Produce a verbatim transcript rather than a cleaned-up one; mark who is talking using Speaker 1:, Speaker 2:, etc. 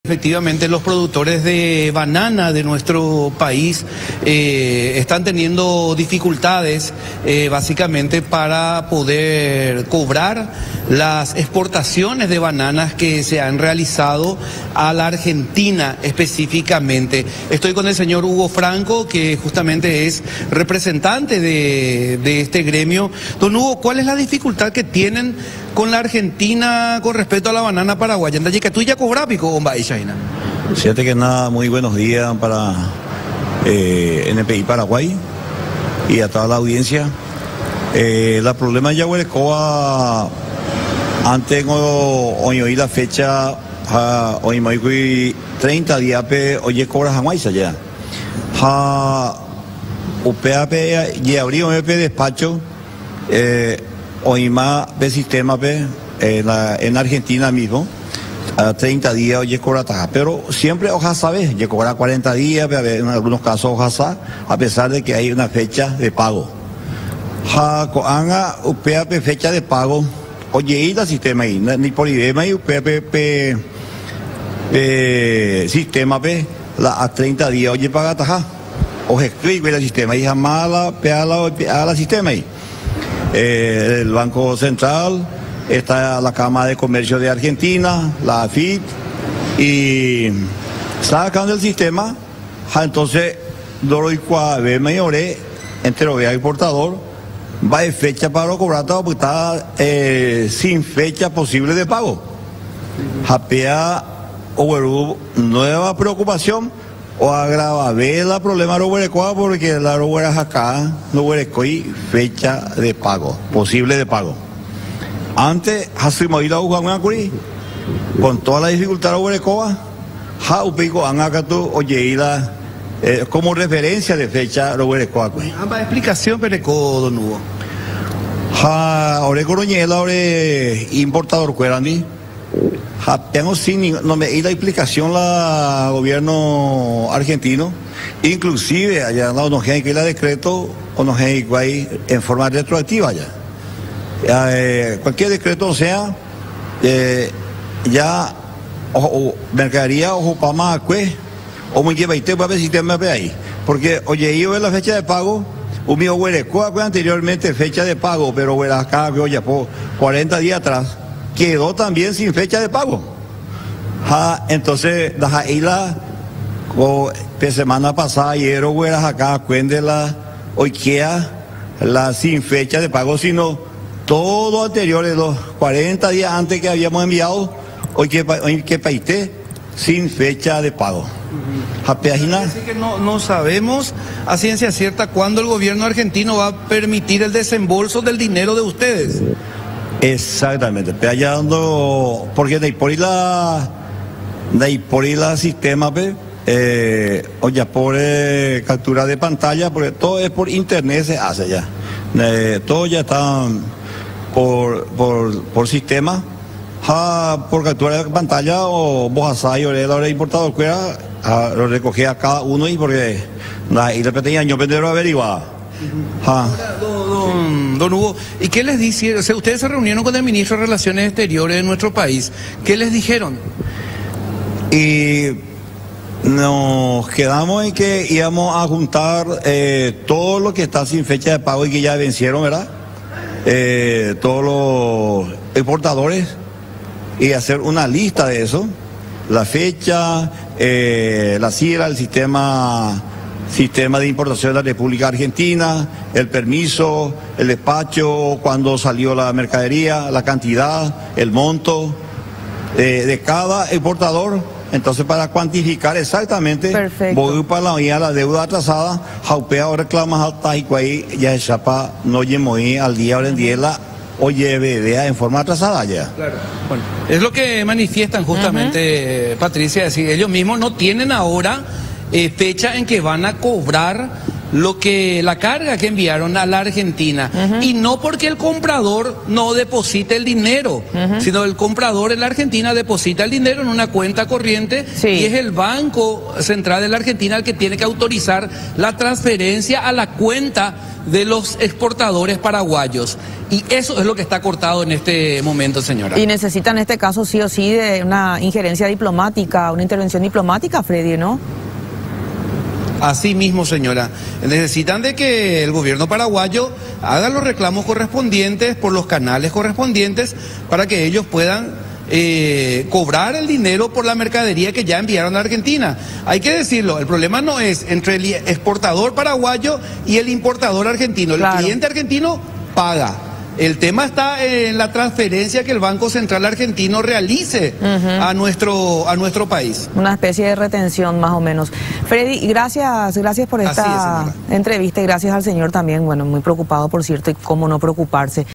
Speaker 1: Efectivamente, los productores de banana de nuestro país eh, están teniendo dificultades eh, básicamente para poder cobrar las exportaciones de bananas que se han realizado a la Argentina específicamente. Estoy con el señor Hugo Franco, que justamente es representante de, de este gremio. Don Hugo, ¿cuál es la dificultad que tienen con la Argentina con respecto a la banana paraguaya? Entonces, que tú ya cobras pico, bomba y China.
Speaker 2: Fíjate que nada, muy buenos días para eh, N P I Paraguay y a toda la audiencia. Eh, la problema de Yaguarecoa, antes hoy oí la fecha, hoy me voy treinta días, oye, cobras a Guaysa ya. U P A P y abrió un despacho, eh, hoy más de sistema en, la, en Argentina mismo. A treinta días oye cobra taja, pero siempre ojalá sabes, ya cobra cuarenta días, en algunos casos ojalá, a pesar de que hay una fecha de pago. Ja, coanga U P A P fecha de pago, oye y la sistema ahí, ni por idema y U P A P sistema pe, la a treinta días oye paga taja, o escribe el sistema y jamás la pega la, la sistema ahí. Eh, el Banco Central, está la Cámara de Comercio de Argentina, la A F I T, y sacan del sistema, entonces, Doro y Cuave, Mayoré, entre los importador, va de fecha para cobrar, porque está eh, sin fecha posible de pago. Japea o nueva preocupación, o agrava ver la problema de Roberecoa, porque la Roberecoa acá, no Roberecoa, fecha de pago, posible de pago. Antes, con toda la dificultad de Oberecoa, oye, eh, como referencia de fecha de Oberecoa.
Speaker 1: Ambas explicación, Pereco, don Hugo.
Speaker 2: Ahora, Coroñela, ahora, importador, cuerandi. Tengo sin, no me y la explicación la gobierno argentino, inclusive allá no nos hay que la decreto, o nos hay que en forma retroactiva ya. Eh, cualquier decreto sea eh, ya o, o mercadería o pama cue o muy lleva y te va a ver si te me ve ahí, porque oye yo en la fecha de pago un mío huele fue anteriormente fecha de pago, pero bueno acá oye por cuarenta días atrás quedó también sin fecha de pago. Ja, entonces la ahí la o semana pasada ayer o acá cuende la hoy queda la sin fecha de pago, sino todo anterior de los cuarenta días antes que habíamos enviado, hoy que, hoy que paité, sin fecha de pago.
Speaker 1: Uh-huh. Así que no, no sabemos a ciencia cierta cuándo el gobierno argentino va a permitir el desembolso del dinero de ustedes.
Speaker 2: Exactamente, pero allá dando, porque de por ahí la, de por ahí la sistema, eh, oye, por eh, captura de pantalla, porque todo es por internet se hace ya, eh, todo ya está por, por, por sistema, ja, por captura de pantalla o bojasá y orela importador cuera, lo recogía cada uno y porque la y le pedían yo vendero averiguar.
Speaker 1: Ahora, don, don, don Hugo, ¿y qué les dijeron? O sea, ustedes se reunieron con el ministro de Relaciones Exteriores de nuestro país. ¿Qué les dijeron?
Speaker 2: Y nos quedamos en que íbamos a juntar eh, todo lo que está sin fecha de pago y que ya vencieron, ¿verdad? Eh, todos los exportadores y hacer una lista de eso, la fecha, eh, la C I R A, el sistema, sistema de importación de la República Argentina, el permiso, el despacho, cuando salió la mercadería, la cantidad, el monto eh, de cada exportador. Entonces, para cuantificar exactamente, voy para la unidad la deuda atrasada, jaupea o reclamas alta y ahí ya es chapa, no llemoí al día o en día la o lleve en forma atrasada ya.
Speaker 1: Claro. Bueno, es lo que manifiestan justamente, uh-huh. Patricia, es decir, ellos mismos no tienen ahora eh, fecha en que van a cobrar lo que la carga que enviaron a la Argentina. Uh-huh. Y no porque el comprador no deposite el dinero, uh-huh. sino el comprador en la Argentina deposita el dinero en una cuenta corriente, sí. y es el Banco Central de la Argentina el que tiene que autorizar la transferencia a la cuenta de los exportadores paraguayos. Y eso es lo que está cortado en este momento, señora.
Speaker 3: Y necesitan en este caso sí o sí de una injerencia diplomática, una intervención diplomática, Freddy, ¿no?
Speaker 1: Así mismo, señora. Necesitan de que el gobierno paraguayo haga los reclamos correspondientes por los canales correspondientes para que ellos puedan eh, cobrar el dinero por la mercadería que ya enviaron a Argentina. Hay que decirlo, el problema no es entre el exportador paraguayo y el importador argentino. El claro. cliente argentino paga. El tema está en la transferencia que el Banco Central argentino realice uh-huh. a nuestro a nuestro país.
Speaker 3: Una especie de retención más o menos. Freddy, gracias, gracias por esta
Speaker 1: es,
Speaker 3: entrevista y gracias al señor también, bueno, muy preocupado por cierto y cómo no preocuparse.